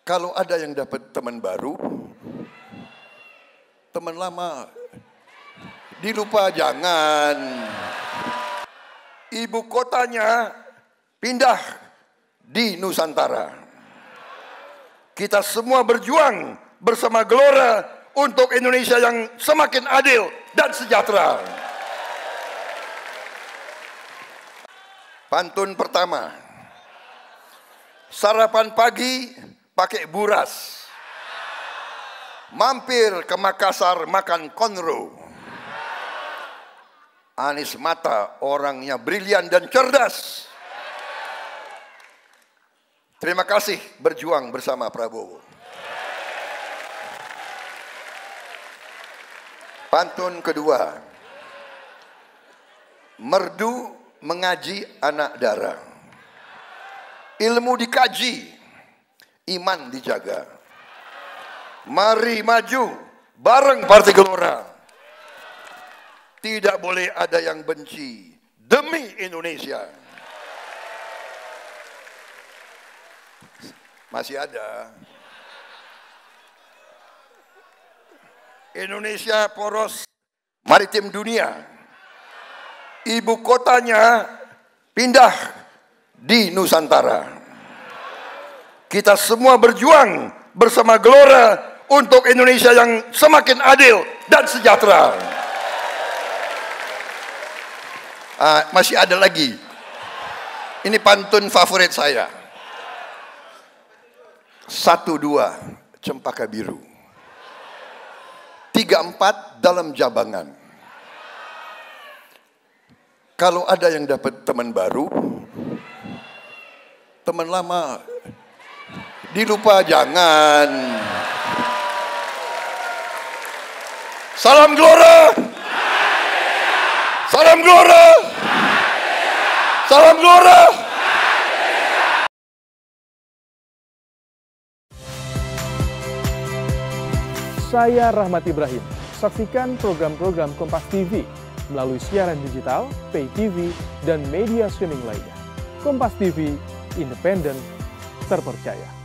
Kalau ada yang dapat teman baru, teman lama dilupa jangan. Ibu kotanya pindah di Nusantara. Kita semua berjuang bersama Gelora untuk Indonesia yang semakin adil dan sejahtera. Pantun pertama. Sarapan pagi pakai buras. Mampir ke Makassar makan konro. Anies Mata orangnya brilian dan cerdas. Terima kasih berjuang bersama Prabowo. Pantun kedua. Merdu mengaji anak dara. Ilmu dikaji, iman dijaga. Mari maju bareng Partai Gelora. Tidak boleh ada yang benci demi Indonesia. Masih ada. Indonesia poros maritim dunia. Ibu kotanya pindah di Nusantara. Kita semua berjuang bersama Gelora untuk Indonesia yang semakin adil dan sejahtera. Masih ada lagi. Ini pantun favorit saya. 1, 2 cempaka biru. 3, 4 dalam jabangan. Kalau ada yang dapat teman baru, teman lama dilupa jangan. Salam Gelora. Salam Gelora. Salam Gelora. Saya Rahmat Ibrahim. Saksikan program-program Kompas TV melalui siaran digital, pay TV, dan media streaming lainnya. Kompas TV, independen, terpercaya.